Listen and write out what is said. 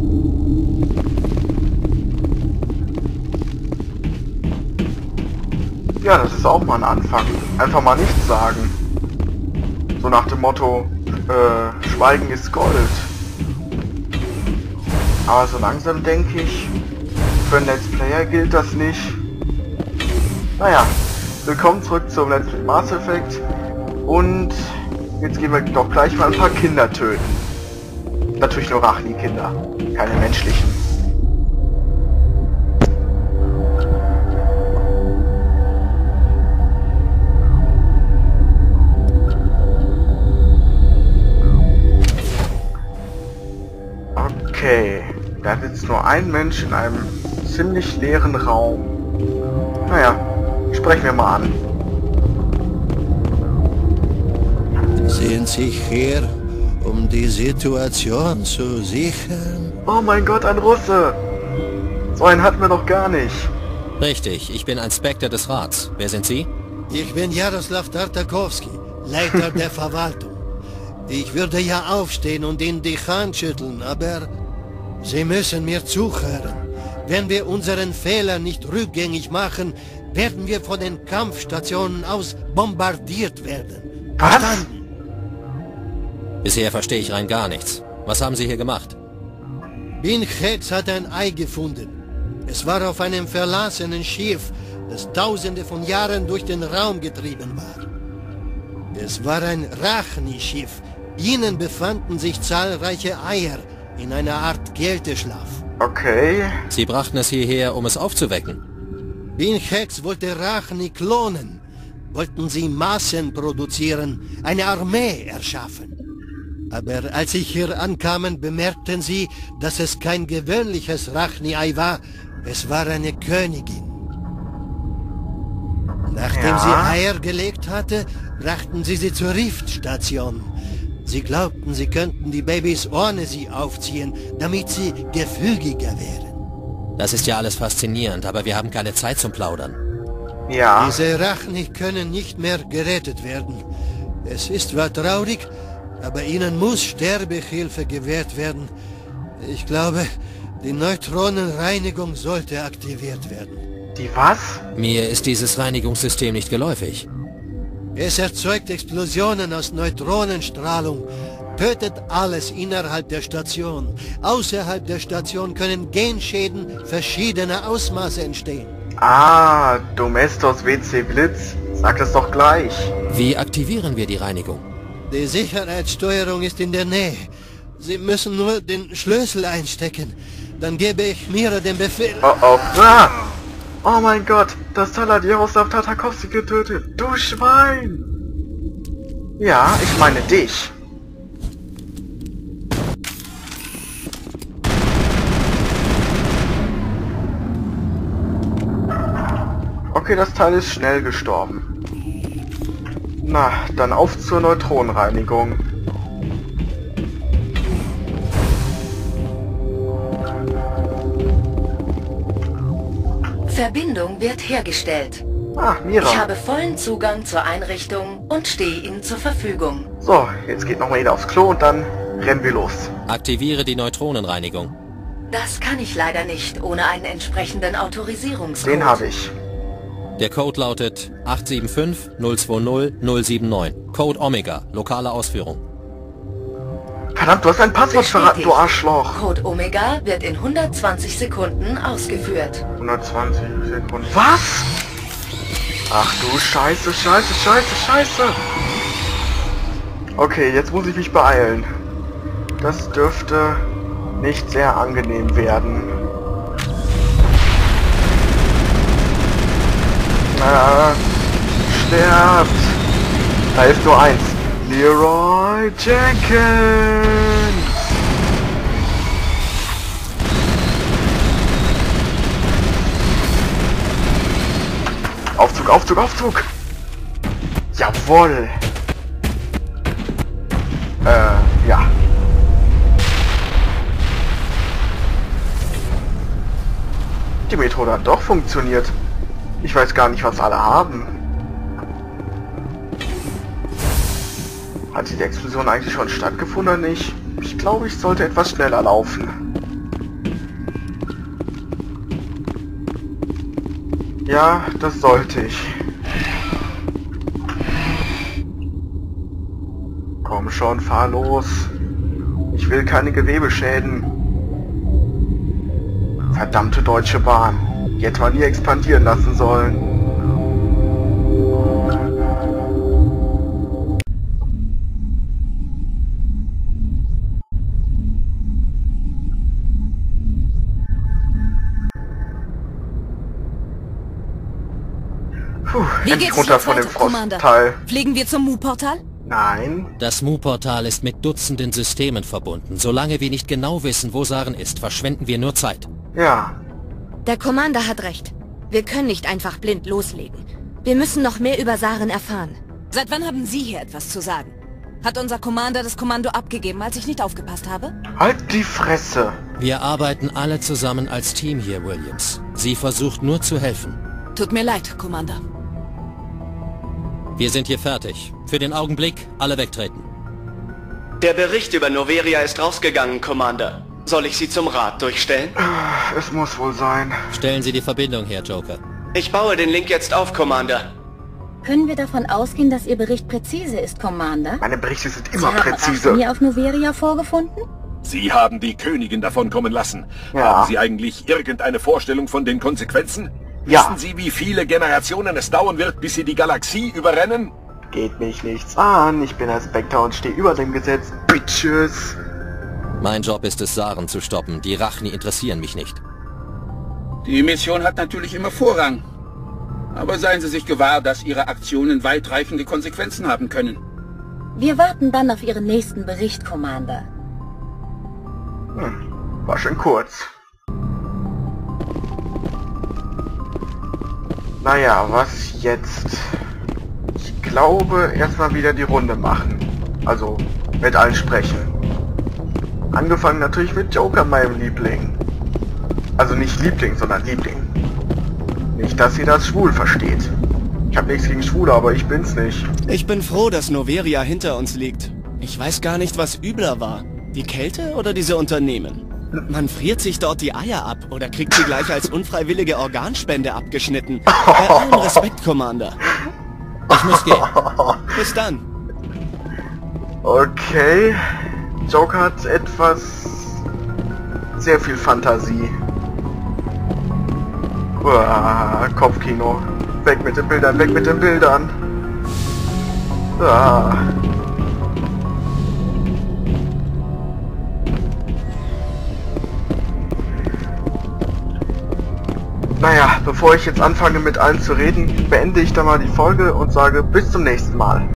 Ja, das ist auch mal ein Anfang. Einfach mal nichts sagen. So nach dem Motto, Schweigen ist Gold. Aber so langsam denke ich, für einen Let's Player gilt das nicht. Naja, willkommen zurück zum Let's Play Mass Effect. Und jetzt gehen wir doch gleich mal ein paar Kinder töten. Natürlich nur Rachni-Kinder, keine menschlichen. Okay, da sitzt nur ein Mensch in einem ziemlich leeren Raum. Naja, sprechen wir mal an. Sind Sie hier, um die Situation zu sichern? Oh mein Gott, ein Russe! So einen hatten wir noch gar nicht. Richtig, ich bin ein Spectre des Rats. Wer sind Sie? Ich bin Jaroslav Tartakowski, Leiter der Verwaltung. Ich würde ja aufstehen und Ihnen die Hand schütteln, aber Sie müssen mir zuhören. Wenn wir unseren Fehler nicht rückgängig machen, werden wir von den Kampfstationen aus bombardiert werden. Was? Verstanden? Bisher verstehe ich rein gar nichts. Was haben Sie hier gemacht? Binhex hat ein Ei gefunden. Es war auf einem verlassenen Schiff, das tausende von Jahren durch den Raum getrieben war. Es war ein Rachni-Schiff. Ihnen befanden sich zahlreiche Eier in einer Art Kälteschlaf. Okay. Sie brachten es hierher, um es aufzuwecken. Binhex wollte Rachni klonen. Wollten sie Massen produzieren, eine Armee erschaffen. Aber als sie hier ankamen, bemerkten sie, dass es kein gewöhnliches Rachni-Ei war. Es war eine Königin. Nachdem sie Eier gelegt hatte, brachten sie sie zur Riftstation. Sie glaubten, sie könnten die Babys ohne sie aufziehen, damit sie gefügiger wären. Das ist ja alles faszinierend, aber wir haben keine Zeit zum Plaudern. Ja. Diese Rachni können nicht mehr gerettet werden. Es ist zwar traurig, aber ihnen muss Sterbehilfe gewährt werden. Ich glaube, die Neutronenreinigung sollte aktiviert werden. Die was? Mir ist dieses Reinigungssystem nicht geläufig. Es erzeugt Explosionen aus Neutronenstrahlung, tötet alles innerhalb der Station. Außerhalb der Station können Genschäden verschiedener Ausmaße entstehen. Ah, Domestos WC Blitz. Sag das doch gleich. Wie aktivieren wir die Reinigung? Die Sicherheitssteuerung ist in der Nähe. Sie müssen nur den Schlüssel einstecken. Dann gebe ich Mira den Befehl. Oh oh. Ah! Oh mein Gott, das Teil hat Jaroslav Tartakowski getötet. Du Schwein! Ja, ich meine dich. Okay, das Teil ist schnell gestorben. Na, dann auf zur Neutronenreinigung. Verbindung wird hergestellt. Ah, Mira. Ich habe vollen Zugang zur Einrichtung und stehe Ihnen zur Verfügung. So, jetzt geht nochmal jeder aufs Klo und dann rennen wir los. Aktiviere die Neutronenreinigung. Das kann ich leider nicht, ohne einen entsprechenden Autorisierungscode. Den habe ich. Der Code lautet 875-020-079. Code Omega, lokale Ausführung. Verdammt, du hast ein Passwort verraten, du Bestätigt. Arschloch. Code Omega wird in 120 Sekunden ausgeführt. 120 Sekunden. Was? Ach du Scheiße, Scheiße, Scheiße, Scheiße. Okay, jetzt muss ich mich beeilen. Das dürfte nicht sehr angenehm werden. Sterbt. Da ist nur eins. Leroy Jenkins. Aufzug, Aufzug, Aufzug. Jawohl. Ja. Die Methode hat doch funktioniert. Ich weiß gar nicht, was alle haben. Hat die Explosion eigentlich schon stattgefunden oder nicht? Ich glaube, ich sollte etwas schneller laufen. Ja, das sollte ich. Komm schon, fahr los. Ich will keine Gewebeschäden. Verdammte Deutsche Bahn. Die hätte man nie expandieren lassen sollen. Puh, endlich runter von dem Frostteil. Fliegen wir zum Mu-Portal? Nein. Das Mu-Portal ist mit Dutzenden Systemen verbunden. Solange wir nicht genau wissen, wo Saren ist, verschwenden wir nur Zeit. Ja. Der Commander hat recht. Wir können nicht einfach blind loslegen. Wir müssen noch mehr über Saren erfahren. Seit wann haben Sie hier etwas zu sagen? Hat unser Commander das Kommando abgegeben, als ich nicht aufgepasst habe? Halt die Fresse. Wir arbeiten alle zusammen als Team hier, Williams. Sie versucht nur zu helfen. Tut mir leid, Commander. Wir sind hier fertig. Für den Augenblick alle wegtreten. Der Bericht über Noveria ist rausgegangen, Commander. Soll ich Sie zum Rat durchstellen? Es muss wohl sein. Stellen Sie die Verbindung her, Joker. Ich baue den Link jetzt auf, Commander. Können wir davon ausgehen, dass Ihr Bericht präzise ist, Commander? Meine Berichte sind immer Sie haben präzise. Arachnia auf Noveria vorgefunden? Sie haben die Königin davon kommen lassen. Ja. Haben Sie eigentlich irgendeine Vorstellung von den Konsequenzen? Ja. Wissen Sie, wie viele Generationen es dauern wird, bis Sie die Galaxie überrennen? Geht mich nichts an. Ich bin ein Spectre und stehe über dem Gesetz. Bitches. Mein Job ist es, Saren zu stoppen. Die Rachni interessieren mich nicht. Die Mission hat natürlich immer Vorrang. Aber seien Sie sich gewahr, dass Ihre Aktionen weitreichende Konsequenzen haben können. Wir warten dann auf Ihren nächsten Bericht, Commander. War schon kurz. Naja, was jetzt? Ich glaube, erstmal wieder die Runde machen. Also, mit allen sprechen. Angefangen natürlich mit Joker, meinem Liebling. Also nicht Liebling, sondern Liebling. Nicht, dass ihr das schwul versteht. Ich habe nichts gegen Schwule, aber ich bin's nicht. Ich bin froh, dass Noveria hinter uns liegt. Ich weiß gar nicht, was übler war. Die Kälte oder diese Unternehmen? Man friert sich dort die Eier ab oder kriegt sie gleich als unfreiwillige Organspende abgeschnitten. Bei allem Respekt, Commander. Ich muss gehen. Bis dann. Okay. Joker hat sehr viel Fantasie. Uah, Kopfkino. Weg mit den Bildern, weg mit den Bildern. Uah. Naja, bevor ich jetzt anfange mit allen zu reden, beende ich da mal die Folge und sage bis zum nächsten Mal.